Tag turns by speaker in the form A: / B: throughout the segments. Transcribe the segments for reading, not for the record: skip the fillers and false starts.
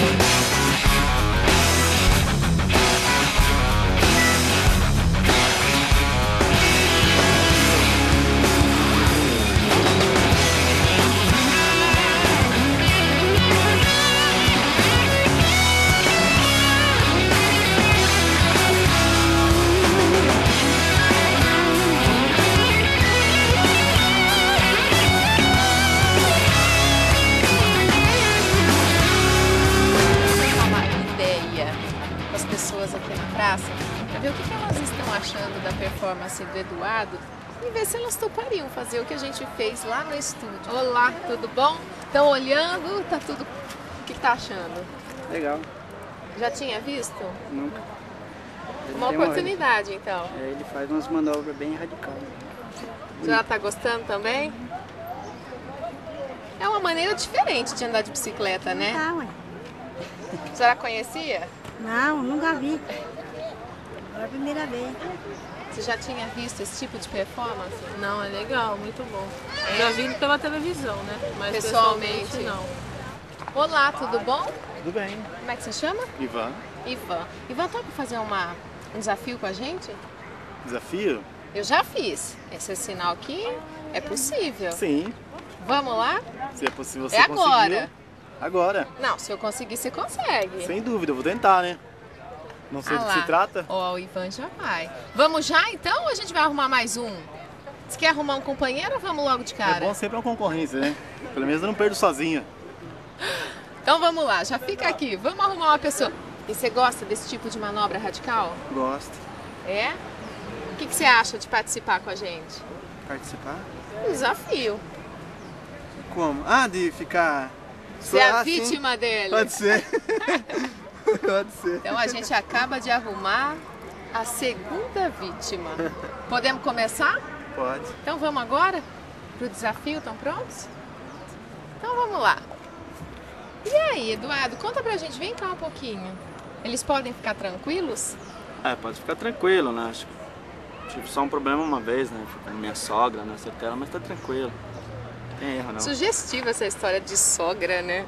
A: Para ver o que elas estão achando da performance do Eduardo e ver se elas topariam fazer o que a gente fez lá no estúdio. Olá, tudo bom? Estão olhando? Tá tudo... O que tá achando?
B: Legal.
A: Já tinha visto?
B: Nunca.
A: Uma oportunidade, então.
B: Ele faz umas manobras bem radicais.
A: Já tá gostando também? É uma maneira diferente de andar de bicicleta, né?
C: Ah, ué.
A: A senhora conhecia?
C: Não, nunca vi. Era a primeira vez.
A: Você já tinha visto esse tipo de performance?
D: Não, é legal, muito bom. Já vi pela televisão, né? Mas
A: pessoalmente
D: não.
A: Olá, tudo bom?
E: Tudo bem.
A: Como é que você chama?
E: Ivan.
A: Ivan. Ivan, topa fazer um desafio com a gente?
E: Desafio?
A: Eu já fiz. Esse é sinal que é possível.
E: Sim.
A: Vamos lá?
E: Se é possível, você
A: é agora.
E: conseguiu. Agora.
A: Não, se eu conseguir, você consegue.
E: Sem dúvida, eu vou tentar, né? Não sei do que se trata.
A: Ó, o Ivan já vai. Vamos já então ou a gente vai arrumar mais um? Você quer arrumar um companheiro ou vamos logo de cara?
E: É bom sempre uma concorrência, né? Pelo menos eu não perdo sozinha.
A: Então vamos lá, já fica aqui. Vamos arrumar uma pessoa. E você gosta desse tipo de manobra radical?
B: Gosto.
A: É? O que você acha de participar com a gente?
B: Participar?
A: Um desafio.
B: Como? Ah, de ficar...
A: Você é a vítima dele.
B: Pode ser. Pode ser.
A: Então a gente acaba de arrumar a segunda vítima. Podemos começar?
B: Pode.
A: Então vamos agora pro desafio, estão prontos? Então vamos lá. E aí, Eduardo, conta pra gente, vem cá um pouquinho. Eles podem ficar tranquilos?
F: É, pode ficar tranquilo, né? Acho que tive só um problema uma vez, né? Fui com minha sogra, né? Acertei ela, mas tá tranquilo. Não tem erro, não.
A: Sugestiva essa história de sogra, né?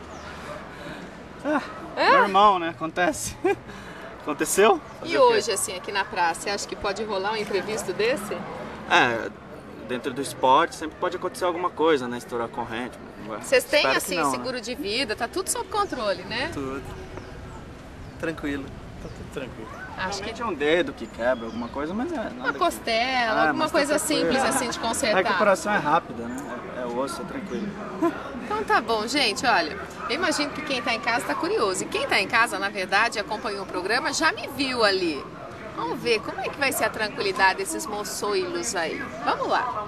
F: Normal, né? Acontece. Aconteceu?
A: E hoje, assim, aqui na praça, você acha que pode rolar um imprevisto desse?
F: É, dentro do esporte sempre pode acontecer alguma coisa, né? Estourar a corrente.
A: Vocês têm,
F: Espero
A: assim,
F: não,
A: seguro
F: né?
A: de vida, tá tudo sob controle, né?
B: Tudo. Tranquilo.
E: Tá tudo tranquilo.
A: Acho que
F: Realmente é um dedo que quebra, alguma coisa, mas é nada
A: uma costela, alguma
F: mas tá
A: coisa
F: tranquilo.
A: simples, assim, de
F: A
A: consertar.
F: recuperação é rápida, né? É osso, é tranquilo.
A: Então tá bom, gente, olha, eu imagino que quem tá em casa tá curioso. E quem tá em casa, na verdade, acompanhou o programa, já me viu ali. Vamos ver como é que vai ser a tranquilidade desses moçoilos aí. Vamos lá.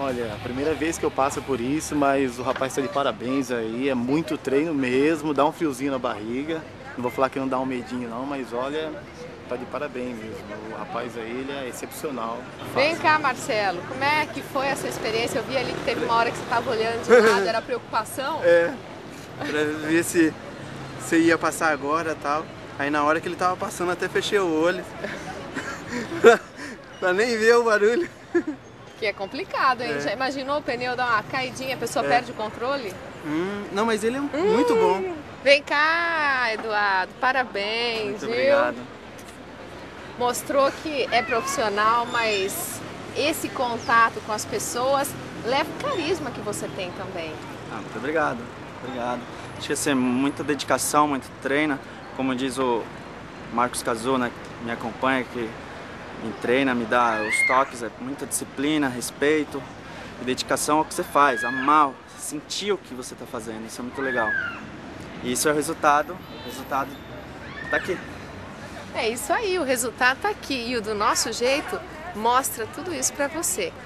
E: Olha, a primeira vez que eu passo por isso, mas o rapaz está de parabéns aí, é muito treino mesmo, dá um friozinho na barriga. Não vou falar que não dá um medinho não, mas olha, tá de parabéns mesmo. O rapaz aí, ele é excepcional.
A: Vem cá, Marcelo, como é que foi essa experiência? Eu vi ali que teve uma hora que você estava olhando de lado, era preocupação?
B: É, pra ver se ia passar agora e tal. Aí na hora que ele tava passando, até fechei o olho. pra nem ver o barulho.
A: Que é complicado, hein? Já imaginou o pneu dar uma caidinha, a pessoa perde o controle?
B: Não, mas ele é muito bom.
A: Vem cá, Eduardo, parabéns,
F: Muito
A: viu?
F: obrigado.
A: Mostrou que é profissional, mas esse contato com as pessoas leva o carisma que você tem também.
F: Muito obrigado. Obrigado. Acho que assim, muita dedicação, muito treino. Como diz o Marcos Cazu, né, que me acompanha, que me treina, me dá os toques, é muita disciplina, respeito e dedicação ao que você faz, amar, sentir o que você está fazendo, isso é muito legal. E isso é o resultado tá aqui.
A: É isso aí, o resultado tá aqui e o do nosso jeito mostra tudo isso para você.